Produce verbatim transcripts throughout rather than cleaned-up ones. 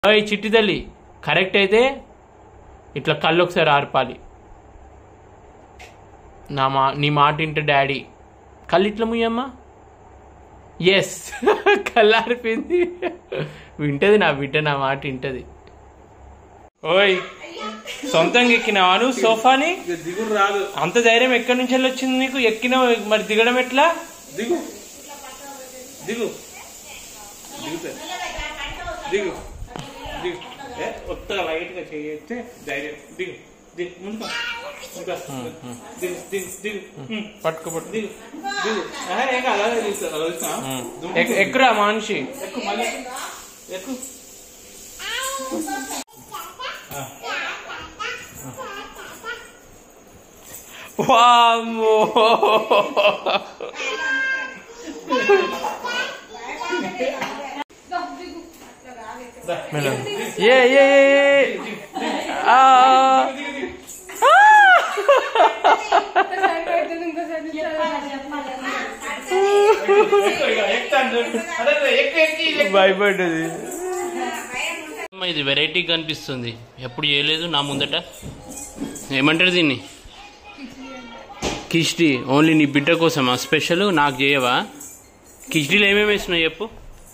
ఈ చిట్టి తల్లి కరెక్ట్ అయితే ఇట్లా కళ్ళు ఒకసారి ఆర్పాలి. నా మా నీ మాట వింటే డాడీ కళ్ళు ఇట్లా ముయ్యమ్మా. ఎస్ కళ్ళు ఆరిపోయింది. వింటది నా బిడ్డ, నా మాట వింటది. ఓయ్ సొంతంగా ఎక్కినావా నువ్వు సోఫాని? దిగుడు రాదు. అంత ధైర్యం ఎక్కడి నుంచి వచ్చింది నీకు? ఎక్కినావు మరి దిగడం ఎట్లా? దిగు దిగు దిగు దిగు కొత్తగా లైట్ గా చేయొచ్చే ధైర్యం. దిగు దిగు ముందుకో దిగు దిగు దిగు పట్టుకో పట్టు దిగు దిగు ఏం కాదు అలా ఎక్కురా మనిషి ఎక్కు మళ్ళీ ఎక్కు. వామ్మో ఏ ఏ ఆ భయపడ్డది. ఇది వెరైటీ కనిపిస్తుంది, ఎప్పుడు చేయలేదు నా ముందట. ఏమంటారు దీన్ని? కిచిడి. ఓన్లీ నీ బిడ్డ కోసమా స్పెషల్? నాకు చేయవా? కిచిడీలో ఏమేమి వేసినావు చెప్పు.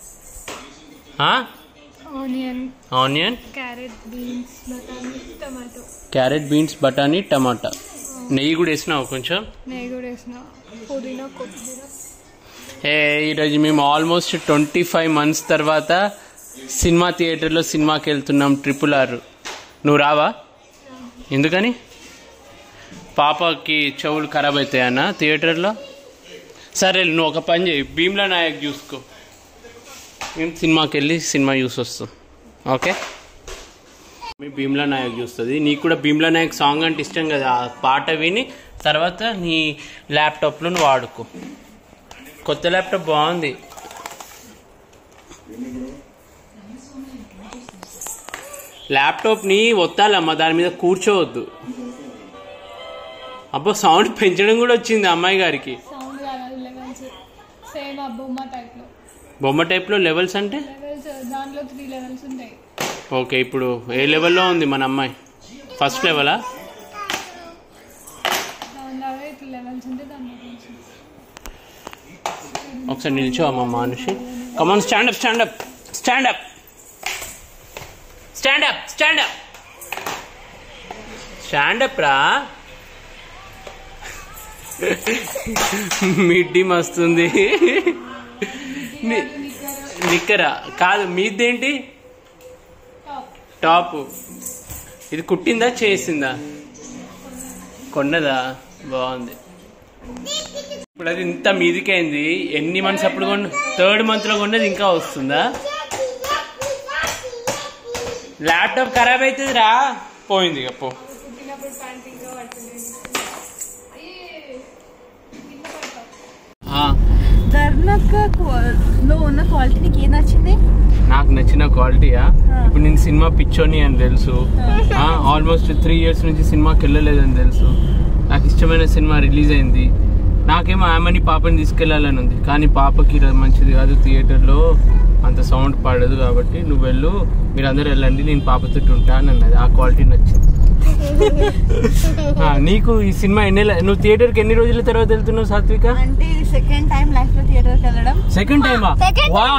ఆనియన్ ఆనియన్ క్యారెట్ బీన్స్ బటానీ టమాటో. క్యారెట్ బీన్స్ బటానీ టమాటా. నెయ్యి కూడా వేసినావు కొంచెం? నెయ్యి కూడా వేసిన, పుదీనా కొత్తిమీర. ఏ ఈరోజు మేము ఆల్మోస్ట్ ట్వంటీ ఫైవ్ మంత్స్ తర్వాత సినిమా థియేటర్లో సినిమాకి వెళ్తున్నాం, ట్రిపుల్ ఆర్. నువ్వు రావా? ఎందుకని? పాపకి చెవులు ఖరాబ్ అవుతాయన్నా థియేటర్లో. సరే నువ్వు ఒక పని చేయి, భీమ్లా నాయక్ చూసుకో, మేము సినిమాకి వెళ్ళి సినిమా చూసి వస్తాం. ఓకే? మీ భీమ్లా నాయక్ చూస్తుంది. నీకు కూడా భీమ్లా నాయక్ సాంగ్ అంటే ఇష్టం కదా, ఆ పాట విని తర్వాత నీ ల్యాప్టాప్లో నువ్వు వాడుకో. కొత్త ల్యాప్టాప్ బాగుంది. ల్యాప్టాప్ని ఒత్తాలమ్మా, దాని మీద కూర్చోవద్దు. అబ్బో సౌండ్ పెంచడం కూడా వచ్చింది అమ్మాయి గారికి. సౌండ్ కాదు, లెవెల్స్ సేమ్ ఆ బొమ్మ టైప్ లో. బొమ్మ టైప్లో లెవెల్స్ అంటే? లెవెల్స్ దాంట్లో త్రీ లెవెల్స్ ఉంటాయి. ఓకే, ఇప్పుడు ఏ లెవెల్లో ఉంది మన అమ్మాయి? ఫస్ట్ లెవెలా? దానిలాగా ఇట్లా లెవెల్స్ ఉంటే దాంట్లో కొంచెం. ఒకసారి నిల్చో అమ్మ మనిషి. Come on stand up stand up stand up stand up stand up stand up రా. మిడ్డీ మస్తుంది. నిక్కరా కాదు, మీదేంటి? టాప్. ఇది కుట్టిందా చేసిందా? కొన్నదా? బాగుంది. ఇప్పుడు అది ఇంత మీదికైంది. ఎన్ని మంత్స్ అప్పుడు కొన్న? థర్డ్ మంత్ లో కొన్నది ఇంకా వస్తుందా? ల్యాప్టాప్ ఖరాబ్ అవుతుంది రా. పోయింది ఇక పో. లో ఉన్న క్వాలిటీ నీకు ఏం నచ్చింది? నాకు నచ్చిన క్వాలిటీయా? ఇప్పుడు నేను సినిమా పిచ్చోని అని తెలుసు, ఆల్మోస్ట్ త్రీ ఇయర్స్ నుంచి సినిమాకి వెళ్ళలేదని తెలుసు. నాకు ఇష్టమైన సినిమా రిలీజ్ అయింది. నాకేమో ఆమెని పాపని తీసుకెళ్లాలని ఉంది, కానీ పాపకి మంచిది కాదు, థియేటర్లో అంత సౌండ్ పడదు, కాబట్టి నువ్వు వెళ్ళు, మీరు అందరూ వెళ్ళండి, నేను పాపతో ఉంటా అని అన్నది. ఆ క్వాలిటీ నచ్చింది. నీకు ఈ సినిమా ఎన్ని, నువ్వు థియేటర్కి ఎన్ని రోజుల తర్వాత వెళ్తున్నావు సాత్విక? అంటే సెకండ్ టైం లైఫ్ లో థియేటర్కి వెళ్ళడం. సెకండ్ టైమా? వా.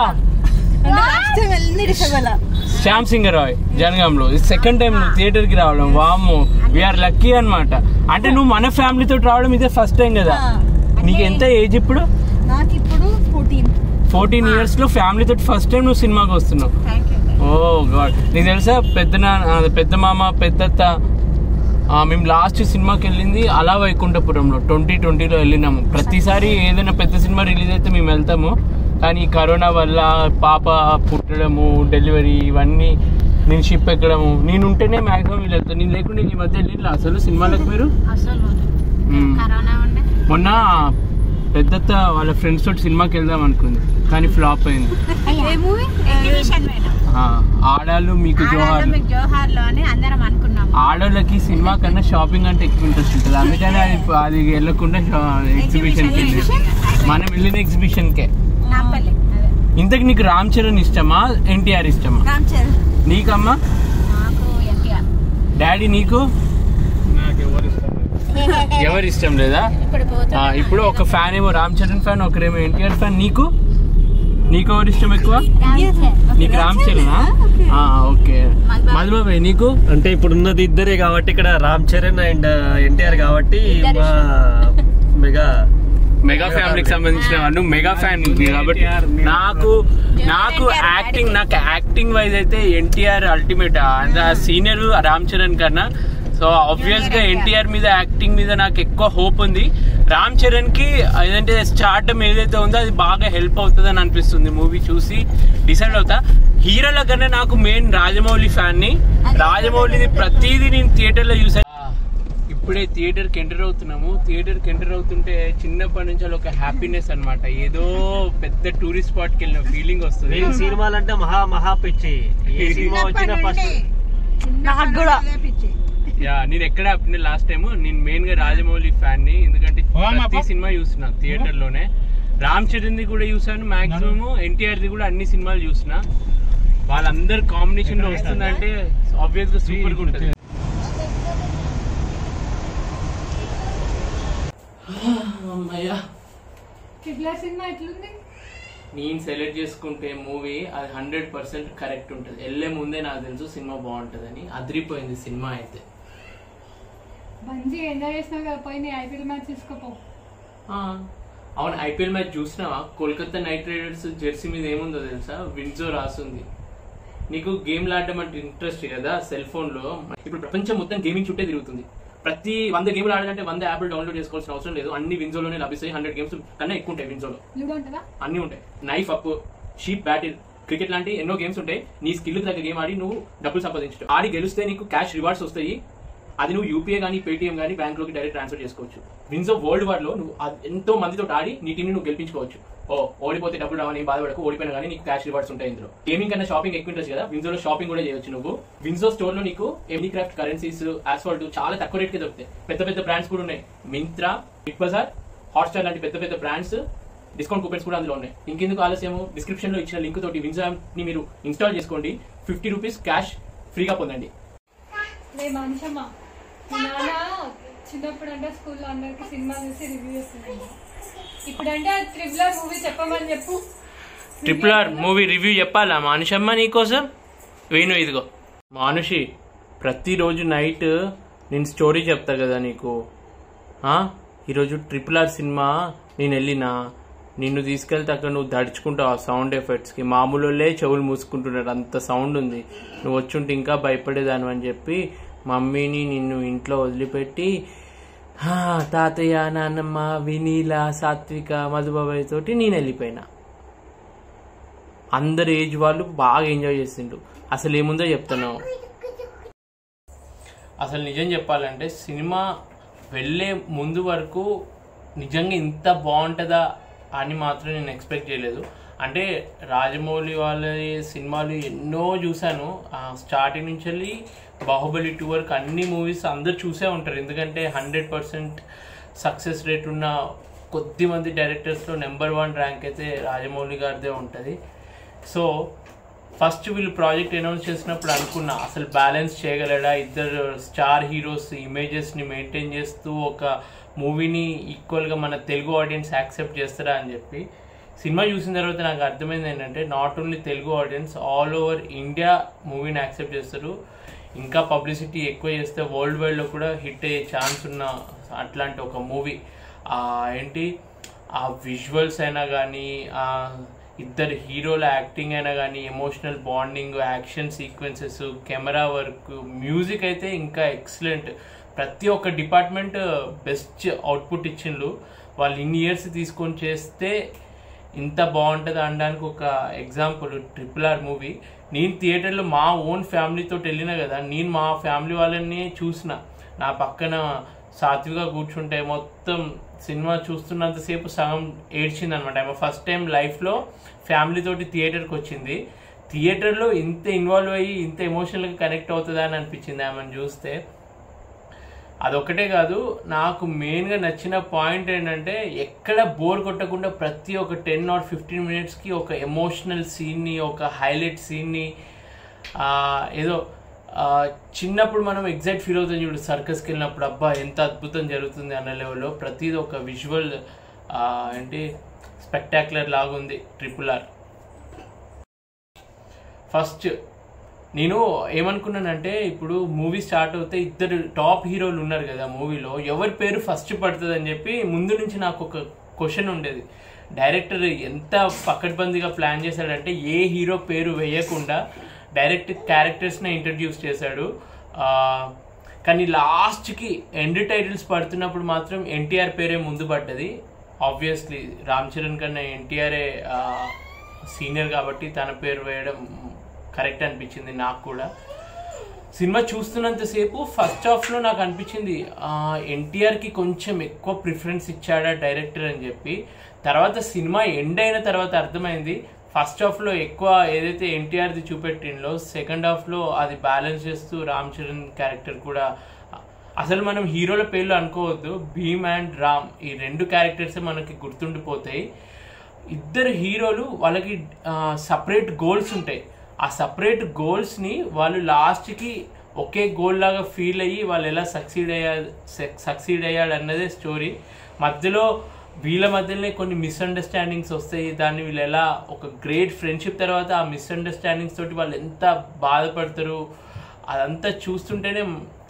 శ్యామ్ సింగ్ రాయ్ జనగాంలో సెకండ్ టైం నువ్వు థియేటర్ కి రావడం. వామ్మో, వీఆర్ లక్కీ అనమాట. అంటే నువ్వు మన ఫ్యామిలీతో రావడం ఇదే ఫస్ట్ టైం కదా. నీకు ఎంత ఏజ్ ఇప్పుడు? నాకు ఇప్పుడు ఫోర్టీన్ ఫోర్టీన్ ఇయర్స్ లో ఫ్యామిలీతో ఫస్ట్ టైం నువ్వు సినిమాకి వస్తున్నావు. Oh god. నీకు తెలుసా పెద్ద నాన్న, పెద్ద మామ, పెద్దత్త, మేము లాస్ట్ సినిమాకి వెళ్ళింది అలా వైకుంఠపురంలో ట్వంటీ ట్వంటీలో వెళ్ళినాము. ప్రతిసారి ఏదైనా పెద్ద సినిమా రిలీజ్ అయితే మేము వెళ్తాము, కానీ కరోనా వల్ల పాప పుట్టడము, డెలివరీ, ఇవన్నీ, నేను షిప్ ఎక్కడము, నేను ఉంటేనే మ్యాక్సిమం వీళ్ళు వెళ్తాను. నేను లేకుండా ఈ మధ్య వెళ్ళిన అసలు సినిమాలకు మీరు. మొన్న పెద్దత్త వాళ్ళ ఫ్రెండ్స్ తోటి సినిమాకి వెళ్దాం అనుకుంది, కానీ ఫ్లాప్ అయింది. ఆడాళ్ళు మీకు జోహార్ ఆడోళ్ళకి సినిమా కన్నా షాపింగ్ అంటే ఎక్కువ ఇంట్రెస్ట్ ఉంటుంది, అందుకని అది అది వెళ్ళకుండా ఎగ్జిబిషన్కి వెళ్ళి మనం వెళ్ళిన ఎగ్జిబిషన్కే ఇంతకు నీకు రామ్ చరణ్ ఇష్టమా ఎన్టీఆర్ ఇష్టమా? రామ్ చరణ్. నీకమ్మా? నాకు ఎన్టీఆర్. డాడీ నీకు? నాకు ఎవరు ఇష్టం లేదు. ఎవరు ఇష్టం లేదా? ఇప్పుడు ఒక ఫ్యాన్ ఏమో రామ్ చరణ్ ఫ్యాన్, ఒకరేమో ఎన్టీఆర్ ఫ్యాన్. నీకు నీకు ఎవరు ఇష్టం ఎక్కువ? నీకు రామ్ చరణ్. ఓకే. మధుబాబాయ్ నీకు? అంటే ఇప్పుడు ఉన్నది ఇద్దరే కాబట్టి ఇక్కడ రామ్ చరణ్ అండ్ ఎన్టీఆర్ కాబట్టి మా మెగా మెగా ఫ్యామిలీకి సంబంధించిన వాళ్ళు మెగా ఫ్యాన్ కాబట్టి నాకు నాకు యాక్టింగ్ నాకు యాక్టింగ్ వైజ్ అయితే NTR ultimate, senior Ram Charan కన్నా. సో ఆబ్వియస్ గా ఎన్టీఆర్ మీద యాక్టింగ్ మీద నాకు ఎక్కువ హోప్ ఉంది. రామ్ చరణ్ కి ఏదంటే స్టార్టమ్ ఏదైతే ఉందో అది బాగా హెల్ప్ అవుతుంది అని అనిపిస్తుంది. మూవీ చూసి డిసైడ్ అవుతా. హీరోల కన్నా నాకు మెయిన్ రాజమౌళి ఫ్యాన్ ని. రాజమౌళిది ప్రతిదీ నేను థియేటర్ లో చూసాను. ఇప్పుడే థియేటర్ కి ఎంటర్ అవుతున్నాము. థియేటర్ కి ఎంటర్ అవుతుంటే చిన్నప్పటి నుంచి ఒక హ్యాపీనెస్ అనమాట. ఏదో పెద్ద టూరిస్ట్ స్పాట్ కి వెళ్ళిన ఫీలింగ్ వస్తుంది. సినిమాలంటే మహా మహా పిచ్చి. ఏ సినిమా వచ్చిన ఫస్ట్ నాకు కూడా యా నేను ఎక్కడ లాస్ట్ టైం నేను మెయిన్ గా రాజమౌళి ఫ్యాన్ ని. ఎందుకంటే ప్రతి సినిమా చూసిన థియేటర్ లోనే. రామ్ చరణ్ ది కూడా చూసాను మాక్సిమం, ఎన్టీఆర్ ది కూడా అన్ని సినిమాలు చూసిన. వాళ్ళందరు కాంబినేషన్ లో వస్తుందంటే ఆబ్వియస్ గా సూపర్ గా ఉంటుంది. సినిమా ఎట్లుంది? నేను సెలెక్ట్ చేసుకుంటే మూవీ అది హండ్రెడ్ పర్సెంట్ కరెక్ట్ ఉంటుంది. వెళ్ళే ముందే నాకు తెలుసు సినిమా బాగుంటుందని. అదిరిపోయింది సినిమా అయితే. మంచిగా ఎంజాయ్ చేసినావు కదా, పోయి నీ ఐపీఎల్ మ్యాచ్ తీసుకోపో. అవును, ఐపీఎల్ మ్యాచ్ చూసినావా? కోల్కతా నైట్ రైడర్స్ జెర్సీ మీద ఏముందో తెలుసా? విండ్జో రాసుంది. నీకు గేమ్లు ఆడడం అంటే ఇంట్రెస్ట్ కదా సెల్ ఫోన్ లో. ఇప్పుడు ప్రపంచం మొత్తం గేమింగ్ చుట్టే తిరుగుతుంది. ప్రతి వంద గేమ్లు ఆడాలంటే వంద యాప్లు డౌన్లోడ్ చేసుకోవాల్సిన అవసరం లేదు. అన్ని వింజోలోనే లభిస్తాయి. హండ్రెడ్ గేమ్స్ కన్నా ఎక్కువ ఉంటాయి వింజోలో. అన్ని ఉంటాయి. Knife up, sheep battle, cricket లాంటి ఎన్నో గేమ్స్ ఉంటాయి. నీ స్కిల్ తగ్గ గేమ్ ఆడి నువ్వు డబ్బులు సంపాదించు. ఆడి గెలిస్తే నీకు క్యాష్ రివార్డ్స్ వస్తాయి. అది నువ్వు యూపీఐ కానీ పేటీఎం కానీ బ్యాంక్ లోకి డైరెక్ట్ ట్రాన్స్ఫర్ చేసుకోవచ్చు. విన్స్ ఆఫ్ వరల్డ్ వార్ లో నువ్వు ఎంతో మందితో ఆడి నీ టీం నువ్వు గెలిపించుకోవచ్చు. ఓ ఓడిపోతే డబ్బులు రావని బాధపడకు, ఓడిపోయినా కానీ నీకు క్యాష్ రివార్డ్స్ ఉంటాయి. ఇందులో గేమింగ్ కన్నా షాపింగ్ ఎక్కువ ఇంట్రెస్ట్ కదా, విన్జో లో షాపింగ్ కూడా చేయొచ్చు. నువ్వు విన్జో స్టోర్ లో నీకు ఎనీ క్రాఫ్ట్, కరెన్సీస్, ఆస్ఫాల్ట్ చాలా తక్కువ రేట్ కి దొరుకుతాయి. పెద్ద పెద్ద బ్రాండ్స్ కూడా ఉన్నాయి. మింత్రా, బిగ్ బజార్, హాట్స్టార్ లాంటి పెద్ద పెద్ద బ్రాండ్స్ డిస్కౌంట్ కూపన్స్ కూడా అందులో ఉన్నాయి. ఇంకెందుకు ఆలస్యం, డిస్క్రిప్షన్ లో ఇచ్చిన లింక్ తోటి విన్జో యాప్ ని మీరు ఇన్స్టాల్ చేసుకోండి. ఫిఫ్టీ రూపీస్ క్యాష్ ఫ్రీగా పొందండి. చిన్నప్పుడు అంటే స్కూల్లో అందరికి సినిమా చూసి రివ్యూ చేస్తుంది. ఇప్పుడంటే ట్రిపుల్ ఆర్ మూవీ చెప్పమని చెప్పు. ట్రిపుల్ ఆర్ మూవీ రివ్యూ చెప్పాలా మానుషమ్మ నీకోసం? వేణు ఇదిగో మానుషి, ప్రతిరోజు నైట్ నేను స్టోరీ చెప్తా కదా నీకు. ఈరోజు ట్రిపుల్ ఆర్ సినిమా నేను వెళ్ళినా, నిన్ను తీసుకెళ్తే అక్కడ నువ్వు దడుచుకుంటావు ఆ సౌండ్ ఎఫెక్ట్స్కి. మామూలులే చెవులు మూసుకుంటున్నాడు, అంత సౌండ్ ఉంది. నువ్వు వచ్చుంటే ఇంకా భయపడేదాను అని చెప్పి మమ్మీని నిన్ను ఇంట్లో వదిలిపెట్టి తాతయ్య, నాన్నమ్మ, వినీల, సాత్విక, మధుబాబాయ్ తోటి నేను వెళ్ళిపోయినా. అందరు ఏజ్ వాళ్ళు బాగా ఎంజాయ్ చేసిండ్రు. అసలు ఏముందో చెప్తాను. అసలు నిజం చెప్పాలంటే సినిమా వెళ్ళే ముందు వరకు నిజంగా ఇంత బాగుంటుందా అని మాత్రం నేను ఎక్స్పెక్ట్ చేయలేదు. అంటే రాజమౌళి వాళ్ళ సినిమాలు ఎన్నో చూశాను. స్టార్టింగ్ నుంచి వెళ్ళి బాహుబలి టూ వరకు అన్ని మూవీస్ అందరు చూసే ఉంటారు. ఎందుకంటే హండ్రెడ్ పర్సెంట్ సక్సెస్ రేట్ ఉన్న కొద్ది మంది డైరెక్టర్స్లో నెంబర్ వన్ ర్యాంక్ అయితే రాజమౌళి గారిదే ఉంటుంది. సో ఫస్ట్ వీళ్ళు ప్రాజెక్ట్ అనౌన్స్ చేసినప్పుడు అనుకున్నా అసలు బ్యాలెన్స్ చేయగలడా, ఇద్దరు స్టార్ హీరోస్ ఇమేజెస్ని మెయింటైన్ చేస్తూ ఒక మూవీని ఈక్వల్గా మన తెలుగు ఆడియన్స్ యాక్సెప్ట్ చేస్తారా అని చెప్పి. సినిమా చూసిన తర్వాత నాకు అర్థమైంది ఏంటంటే not only Telugu audience, all over India మూవీని యాక్సెప్ట్ చేస్తారు. ఇంకా పబ్లిసిటీ ఎక్కువ చేస్తే వరల్డ్ వైడ్లో కూడా హిట్ అయ్యే ఛాన్స్ ఉన్న అట్లాంటి ఒక మూవీ. ఏంటి ఆ విజువల్స్ అయినా కానీ, ఆ ఇద్దరు హీరోల యాక్టింగ్ అయినా కానీ, emotional bonding, action sequences, camera work, music అయితే ఇంకా ఎక్సలెంట్. ప్రతి ఒక్క డిపార్ట్మెంట్ బెస్ట్ అవుట్పుట్ ఇచ్చిండ్రు. వాళ్ళు ఇన్ని ఇయర్స్ తీసుకొని చేస్తే ఇంత బాగుంటుంది అనడానికి ఒక ఎగ్జాంపుల్ ట్రిపుల్ ఆర్ మూవీ. నేను థియేటర్లో మా ఓన్ ఫ్యామిలీతో వెళ్ళినా కదా, నేను మా ఫ్యామిలీ వాళ్ళని చూసిన. నా పక్కన సాత్విగా కూర్చుంటే మొత్తం సినిమా చూస్తున్నంతసేపు సగం ఏడ్చింది అనమాట. ఆమె ఫస్ట్ టైం లైఫ్లో ఫ్యామిలీతోటి థియేటర్కి వచ్చింది. థియేటర్లో ఇంత ఇన్వాల్వ్ అయ్యి ఇంత ఎమోషనల్గా కనెక్ట్ అవుతుందా అని అనిపించింది ఆమెను చూస్తే. అదొక్కటే కాదు, నాకు మెయిన్గా నచ్చిన పాయింట్ ఏంటంటే ఎక్కడ బోర్ కొట్టకుండా ప్రతి ఒక్క టెన్ ఆర్ ఫిఫ్టీన్ మినిట్స్కి ఒక ఎమోషనల్ సీన్ని, ఒక హైలైట్ సీన్ని, ఏదో చిన్నప్పుడు మనం ఎగ్జైట్ ఫీల్ అవుతాం చూడు సర్కస్కి వెళ్ళినప్పుడు, అబ్బా ఎంత అద్భుతం జరుగుతుంది అన్న లెవెల్లో ప్రతిదీ ఒక విజువల్ ఏంటి స్పెక్టాక్యులర్ లాగుంది ట్రిపుల్ ఆర్. ఫస్ట్ నేను ఏమనుకున్నానంటే, ఇప్పుడు మూవీ స్టార్ట్ అవుతే ఇద్దరు టాప్ హీరోలు ఉన్నారు కదా మూవీలో, ఎవరి పేరు ఫస్ట్ పడుతుంది అని చెప్పి ముందు నుంచి నాకు ఒక క్వశ్చన్ ఉండేది. డైరెక్టర్ ఎంత పకడ్బందీగా ప్లాన్ చేశాడంటే ఏ హీరో పేరు వేయకుండా డైరెక్ట్ క్యారెక్టర్స్ని ఇంట్రడ్యూస్ చేశాడు. కానీ లాస్ట్కి ఎండ్ టైటిల్స్ పడుతున్నప్పుడు మాత్రం ఎన్టీఆర్ పేరే ముందు పడ్డది. ఆబ్వియస్లీ రామ్ చరణ్ కన్నా ఎన్టీఆర్ఏ సీనియర్ కాబట్టి తన పేరు వేయడం కరెక్ట్ అనిపించింది నాకు కూడా. సినిమా చూస్తున్నంతసేపు ఫస్ట్ హాఫ్లో నాకు అనిపించింది ఎన్టీఆర్కి కొంచెం ఎక్కువ ప్రిఫరెన్స్ ఇచ్చాడా డైరెక్టర్ అని చెప్పి. తర్వాత సినిమా ఎండ్ అయిన తర్వాత అర్థమైంది ఫస్ట్ హాఫ్లో ఎక్కువ ఏదైతే ఎన్టీఆర్ది చూపెట్టిందో సెకండ్ హాఫ్లో అది బ్యాలెన్స్ చేస్తూ రామ్ చరణ్ క్యారెక్టర్ కూడా, అసలు మనం హీరోల పేర్లు అనుకోవద్దు, భీమ్ అండ్ రామ్ ఈ రెండు క్యారెక్టర్సే మనకి గుర్తుండిపోతాయి. ఇద్దరు హీరోలు వాళ్ళకి సపరేట్ గోల్స్ ఉంటాయి. ఆ సపరేట్ గోల్స్ని వాళ్ళు లాస్ట్కి ఒకే గోల్ లాగా ఫీల్ అయ్యి వాళ్ళు ఎలా సక్సీడ్ అయ్యా సక్సీడ్ అయ్యాడు అన్నదే స్టోరీ. మధ్యలో వీళ్ళ మధ్యలోనే కొన్ని మిస్అండర్స్టాండింగ్స్ వస్తాయి. దాన్ని వీళ్ళు ఎలా ఒక గ్రేట్ ఫ్రెండ్షిప్ తర్వాత ఆ మిస్అండర్స్టాండింగ్స్ తోటి వాళ్ళు ఎంత బాధపడతారు అదంతా చూస్తుంటేనే,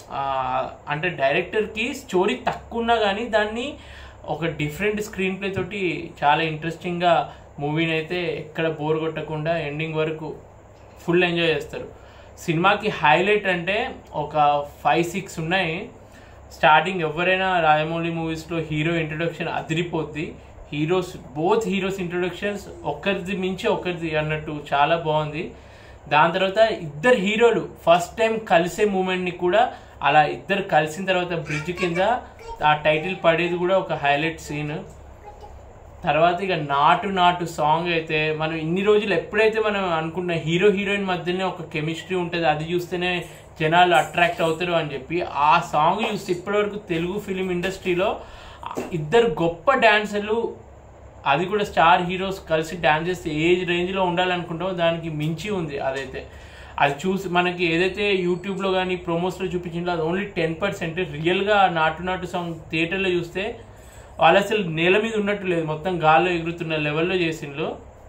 అంటే డైరెక్టర్కి స్టోరీ తక్కువ ఉన్నా కానీ దాన్ని ఒక డిఫరెంట్ స్క్రీన్ ప్లే తోటి చాలా ఇంట్రెస్టింగ్గా మూవీని అయితే ఎక్కడ బోర్ కొట్టకుండా ఎండింగ్ వరకు ఫుల్ ఎంజాయ్ చేస్తారు. సినిమాకి హైలైట్ అంటే ఒక ఫైవ్ సిక్స్ ఉన్నాయి. స్టార్టింగ్ ఎవరైనా రాజమౌళి మూవీస్లో హీరో ఇంట్రొడక్షన్ అదిరిపోద్ది. హీరోస్ బోత్ హీరోస్ ఇంట్రొడక్షన్స్ ఒకరిది మించి ఒకరిది అన్నట్టు చాలా బాగుంది. దాని తర్వాత ఇద్దరు హీరోలు ఫస్ట్ టైం కలిసే మూమెంట్ని కూడా అలా ఇద్దరు కలిసిన తర్వాత బ్రిడ్జ్ కింద ఆ టైటిల్ పడేది కూడా ఒక హైలైట్ సీన్. తర్వాత ఇక నాటు నాటు సాంగ్ అయితే మనం ఇన్ని రోజులు ఎప్పుడైతే మనం అనుకున్న హీరో హీరోయిన్ మధ్యనే ఒక కెమిస్ట్రీ ఉంటుంది, అది చూస్తేనే జనాలు అట్రాక్ట్ అవుతారు అని చెప్పి ఆ సాంగ్ చూస్తే ఇప్పటివరకు తెలుగు ఫిలిం ఇండస్ట్రీలో ఇద్దరు గొప్ప డాన్సర్లు, అది కూడా స్టార్ హీరోస్ కలిసి డాన్స్ చేస్తే ఏ రేంజ్లో ఉండాలనుకుంటామో దానికి మించి ఉంది. అదైతే అది చూసి మనకి ఏదైతే యూట్యూబ్లో కానీ ప్రోమోస్లో చూపించిందో అది ఓన్లీ టెన్ పర్సెంట్. రియల్గా నాటు నాటు సాంగ్ థియేటర్లో చూస్తే వాళ్ళు అసలు నేల మీద ఉన్నట్టు లేదు, మొత్తం గాల్లో ఎగురుతున్న లెవెల్లో చేసిండ్రు.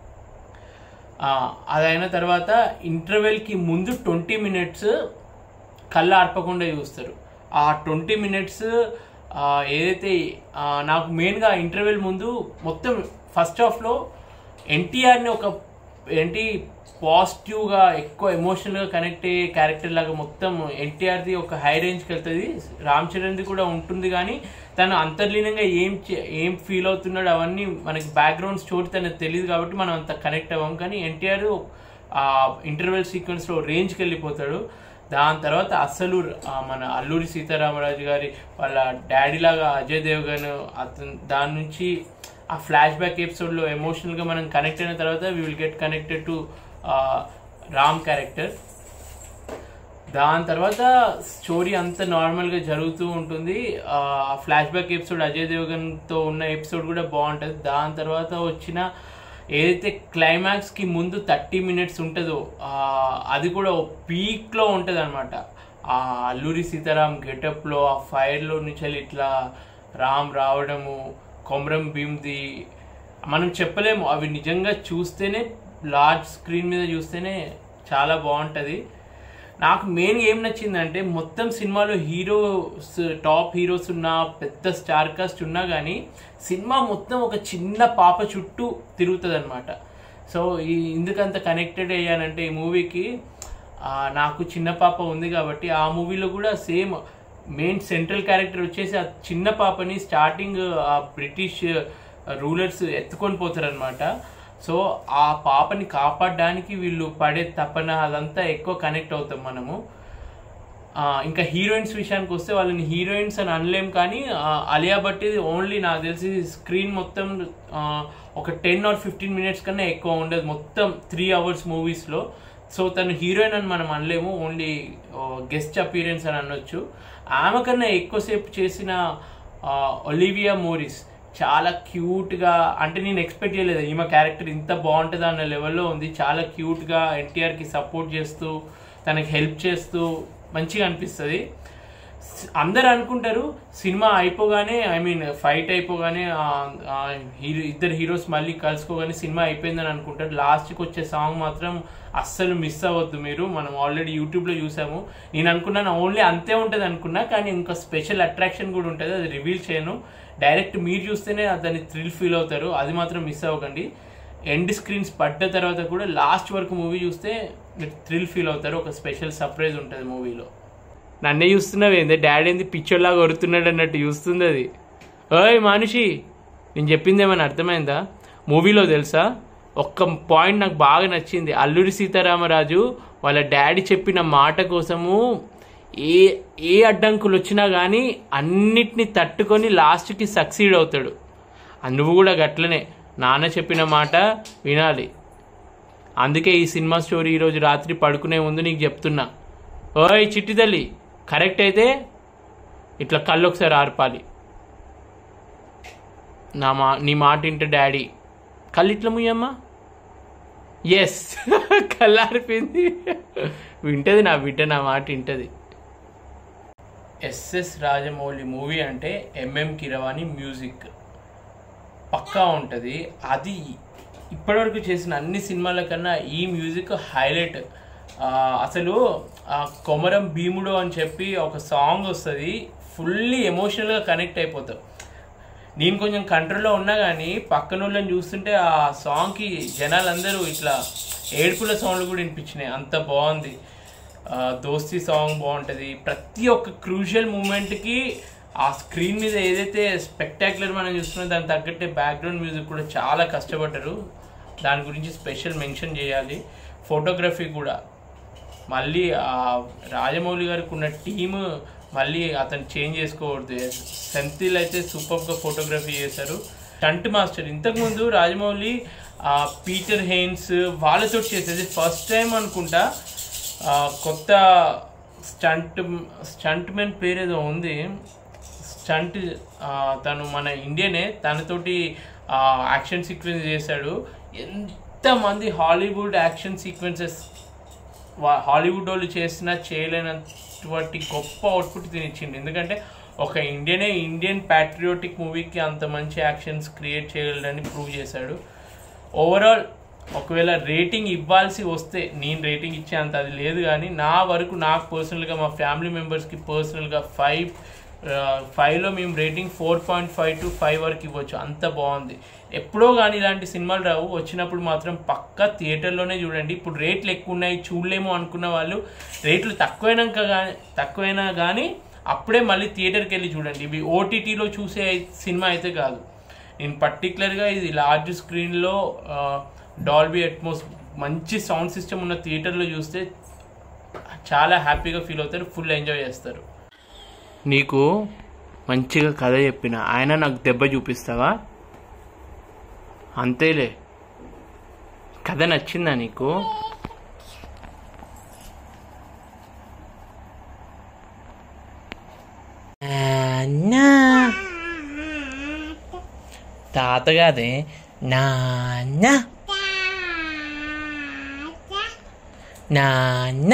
అది అయిన తర్వాత ఇంటర్వెల్కి ముందు ట్వంటీ మినిట్స్ కళ్ళు ఆర్పకుండా చూస్తారు. ఆ ట్వంటీ మినిట్స్ ఏదైతే నాకు మెయిన్గా ఇంటర్వెల్ ముందు మొత్తం ఫస్ట్ హాఫ్లో ఎన్టీఆర్ని ఒక ఏంటి పాజిటివ్గా ఎక్కువ ఎమోషనల్గా కనెక్ట్ అయ్యే క్యారెక్టర్ లాగా మొత్తం ఎన్టీఆర్ది ఒక హై రేంజ్కి వెళ్తుంది. రామ్ చరణ్ది కూడా ఉంటుంది కానీ తను అంతర్లీనంగా ఏం ఏం ఫీల్ అవుతున్నాడు అవన్నీ మనకి బ్యాక్గ్రౌండ్ స్టోరీ తనకు తెలియదు కాబట్టి మనం అంత కనెక్ట్ అవ్వం. కానీ ఎన్టీఆర్ ఆ ఇంటర్వెల్ సీక్వెన్స్లో రేంజ్కి వెళ్ళిపోతాడు. దాని తర్వాత అసలు మన అల్లూరి సీతారామరాజు గారి వాళ్ళ డాడీ లాగా అజయ్ దేవగన్ అతను దాని నుంచి ఆ ఫ్లాష్ బ్యాక్ ఎపిసోడ్లో ఎమోషనల్గా మనం కనెక్ట్ అయిన తర్వాత we will get connected to Ram character. దాని తర్వాత స్టోరీ అంతా నార్మల్గా జరుగుతూ ఉంటుంది. ఆ ఫ్లాష్ బ్యాక్ ఎపిసోడ్ అజయ్ దేవగన్తో ఉన్న ఎపిసోడ్ కూడా బాగుంటుంది. దాని తర్వాత వచ్చిన ఏదైతే క్లైమాక్స్కి ముందు థర్టీ మినిట్స్ ఉంటుందో అది కూడా పీక్లో ఉంటుంది అనమాట. ఆ అల్లూరి సీతారాం గెటప్లో ఆ ఫైర్లో నుంచి ఇట్లా రామ్ రావడము, కొమరం భీమ్ది మనం చెప్పలేము, అవి నిజంగా చూస్తేనే లార్జ్ స్క్రీన్ మీద చూస్తేనే చాలా బాగుంటుంది. నాకు మెయిన్గా ఏం నచ్చిందంటే మొత్తం సినిమాలో హీరోస్ టాప్ హీరోస్ ఉన్నా పెద్ద స్టార్ కాస్ట్ ఉన్నా కానీ సినిమా మొత్తం ఒక చిన్న పాప చుట్టూ తిరుగుతుంది అనమాట. సో ఈ ఎందుకంత కనెక్టెడ్ అయ్యానంటే ఈ మూవీకి నాకు చిన్న పాప ఉంది కాబట్టి ఆ మూవీలో కూడా సేమ్ మెయిన్ సెంట్రల్ క్యారెక్టర్ వచ్చేసి ఆ చిన్న పాపని స్టార్టింగ్ ఆ బ్రిటిష్ రూలర్స్ ఎత్తుకొని పోతారనమాట. సో ఆ పాపని కాపాడడానికి వీళ్ళు పడే తపన అదంతా ఎక్కువ కనెక్ట్ అవుతాం మనము. ఇంకా హీరోయిన్స్ విషయానికి వస్తే వాళ్ళని హీరోయిన్స్ అని అనలేం కానీ అలియా భట్ ఓన్లీ నాకు తెలిసి స్క్రీన్ మొత్తం ఒక టెన్ ఆర్ ఫిఫ్టీన్ మినిట్స్ కన్నా ఎక్కువ ఉండదు మొత్తం త్రీ అవర్స్ మూవీస్లో. సో తను హీరోయిన్ అని మనం అనలేము, ఓన్లీ గెస్ట్ అపీరెన్స్ అని అనొచ్చు. ఆమె కన్నా ఎక్కువసేపు చేసిన ఒలివియా మోరిస్ చాలా క్యూట్గా, అంటే నేను ఎక్స్పెక్ట్ చేయలేదు ఈమె క్యారెక్టర్ ఇంత బాగుంటుంది అన్న లెవెల్లో ఉంది. చాలా క్యూట్గా ఎన్టీఆర్కి సపోర్ట్ చేస్తూ తనకి హెల్ప్ చేస్తూ మంచిగా అనిపిస్తుంది. అందరు అనుకుంటారు సినిమా అయిపోగానే, ఐ మీన్ ఫైట్ అయిపోగానే హీరో ఇద్దరు హీరోస్ మళ్ళీ కలుసుకోగానే సినిమా అయిపోయిందని అనుకుంటారు. లాస్ట్కి వచ్చే సాంగ్ మాత్రం అస్సలు మిస్ అవ్వద్దు మీరు. మనం ఆల్రెడీ యూట్యూబ్లో చూసాము. నేను అనుకున్నాను ఓన్లీ అంతే ఉంటుంది అనుకున్నా, కానీ ఇంకా స్పెషల్ అట్రాక్షన్ కూడా ఉంటుంది, అది రివీల్ చేయను. డైరెక్ట్ మీరు చూస్తేనే దాన్ని థ్రిల్ ఫీల్ అవుతారు, అది మాత్రం మిస్ అవ్వకండి. ఎండ్ స్క్రీన్స్ పడ్డ తర్వాత కూడా లాస్ట్ వరకు మూవీ చూస్తే మీరు థ్రిల్ ఫీల్ అవుతారు. ఒక స్పెషల్ సర్ప్రైజ్ ఉంటుంది మూవీలో. నన్నే చూస్తున్నావు ఏంది, డాడీ ఏంది పిక్చర్లాగా కొడుతున్నాడు అన్నట్టు చూస్తుంది అది. ఓయ్ మనిషి, నేను చెప్పింది ఏమైనా అర్థమైందా? మూవీలో తెలుసా ఒక్క పాయింట్ నాకు బాగా నచ్చింది. అల్లూరి సీతారామరాజు వాళ్ళ డాడీ చెప్పిన మాట కోసము ఏ ఏ అడ్డంకులు వచ్చినా కానీ అన్నిటినీ తట్టుకొని లాస్ట్కి సక్సీడ్ అవుతాడు. నువ్వు కూడా గట్లనే నాన్న చెప్పిన మాట వినాలి. అందుకే ఈ సినిమా స్టోరీ ఈరోజు రాత్రి పడుకునే ముందు నీకు చెప్తున్నా. ఓయ్ చిట్టి తల్లి, కరెక్ట్ అయితే ఇట్లా కళ్ళు ఒకసారి ఆర్పాలి. నా మా నీ మాట వింటే డాడీ కళ్ళు ఇట్లా ముయ్యమ్మా. ఎస్, కళ్ళు ఆరిపోయింది. వింటది నా బిడ్డ, నా మాట వింటది. ఎస్ఎస్ రాజమౌళి మూవీ అంటే ఎంఎం కీరవాణి మ్యూజిక్ పక్కా ఉంటుంది. అది ఇప్పటివరకు చేసిన అన్ని సినిమాల కన్నా ఈ మ్యూజిక్ హైలైట్. అసలు కొమరం భీముడు అని చెప్పి ఒక సాంగ్ వస్తుంది, ఫుల్లీ ఎమోషనల్గా కనెక్ట్ అయిపోతావు. నేను కొంచెం కంట్రోల్లో ఉన్నా కానీ పక్కన వాళ్ళని చూస్తుంటే ఆ సాంగ్కి జనాలందరూ ఇట్లా ఏడుపుల సౌండ్లు కూడా వినిపించినాయి, అంత బాగుంది. దోస్తీ సాంగ్ బాగుంటుంది. ప్రతి ఒక్క క్రూషియల్ మూమెంట్కి ఆ స్క్రీన్ మీద ఏదైతే స్పెక్టాక్యులర్ మనం చూస్తున్నాం దానికి తగ్గట్టే బ్యాక్గ్రౌండ్ మ్యూజిక్ కూడా చాలా కష్టపడ్డారు. దాని గురించి స్పెషల్ మెన్షన్ చేయాలి. ఫోటోగ్రఫీ కూడా మళ్ళీ రాజమౌళి గారికి ఉన్న టీము మళ్ళీ అతను చేంజ్ చేసుకోవద్దు. సెంథిల్ అయితే సూపర్గా ఫోటోగ్రఫీ చేశారు. స్టంట్ మాస్టర్ ఇంతకుముందు రాజమౌళి పీటర్ హెయిన్స్ వాళ్ళతో చేసేది ఫస్ట్ టైం అనుకుంటా. కొత్త స్టంట్ స్టంట్ మెన్ పేరు ఏదో ఉంది, స్టంట్ తను మన ఇండియనే, తనతోటి యాక్షన్ సీక్వెన్స్ చేశాడు. ఎంతమంది హాలీవుడ్ యాక్షన్ సీక్వెన్సెస్ హాలీవుడ్ వాళ్ళు చేసినా చేయలేనటువంటి గొప్ప అవుట్పుట్ తినిచ్చింది. ఎందుకంటే ఒక ఇండియనే ఇండియన్ ప్యాట్రియోటిక్ మూవీకి అంత మంచి యాక్షన్స్ క్రియేట్ చేయగలడని ప్రూవ్ చేశాడు. ఓవరాల్ ఒకవేళ రేటింగ్ ఇవ్వాల్సి వస్తే నేను రేటింగ్ ఇచ్చే అంత అది లేదు, కానీ నా వరకు నాకు పర్సనల్గా మా ఫ్యామిలీ మెంబర్స్కి పర్సనల్గా ఫైవ్ ఫైవ్లో మేము rating four point five to five వరకు ఇవ్వచ్చు, అంత బాగుంది. ఎప్పుడో కానీ ఇలాంటి సినిమాలు రావు, వచ్చినప్పుడు మాత్రం పక్కా థియేటర్లోనే చూడండి. ఇప్పుడు రేట్లు ఎక్కువ ఉన్నాయి చూడలేము అనుకున్న వాళ్ళు రేట్లు తక్కువైనాక కానీ తక్కువైనా కానీ అప్పుడే మళ్ళీ థియేటర్కి వెళ్ళి చూడండి. ఇవి ఓటీటీలో చూసే సినిమా అయితే కాదు. నేను పర్టికులర్గా ఇది లార్జ్ స్క్రీన్లో డాల్బీ అట్మోస్ మంచి సౌండ్ సిస్టమ్ ఉన్న థియేటర్లో చూస్తే చాలా హ్యాపీగా ఫీల్ అవుతారు, ఫుల్ ఎంజాయ్ చేస్తారు. నీకు మంచిగా కథ చెప్పిన ఆయన నాకు దెబ్బ చూపిస్తావా? అంతేలే. కథ నచ్చిందా నీకు? తాతగాదే నాన్న నాన్న.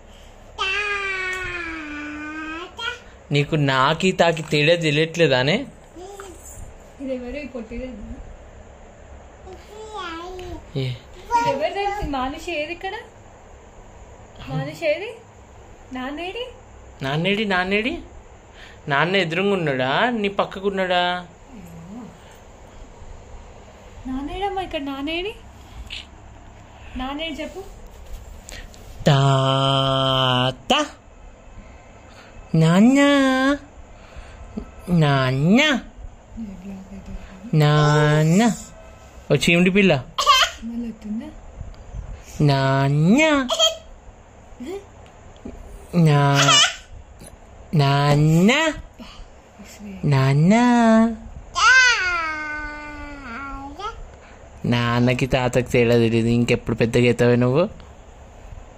నీకు నాకి తాకి తేడా తెలియట్లేదానే? మానుషి ఏది ఇక్కడ? మానుషి ఏది? నాన్నేడి? నాన్నేడి నాన్నేడి నాన్న ఎదురుగా ఉన్నాడా నీ పక్కకున్నాడా? నానేడమ్మా ఇక్కడ. నానేడి నానేడి చెప్పు. తాత నాన్న నాన్న నాన్న వచ్చి ఏమిటి పిల్ల నాన్న నా నాన్న నాన్న. నాన్నకి తాతకి తేడా తెలియదు, ఇంకెప్పుడు పెద్దగా అవుతావే నువ్వు?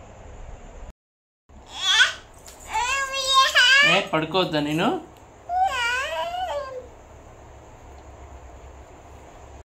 పడుకోవద్దా నేను